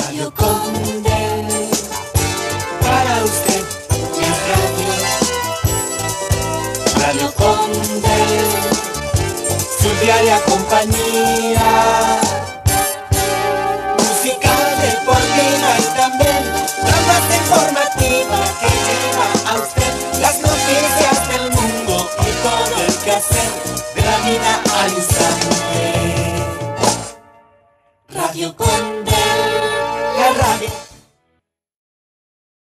Radio Conde, para usted la radio. Radio Conde, su diaria compañía. Música deportiva y también la más informativa que lleva a usted las noticias del mundo y todo el quehacer de la vida al instante.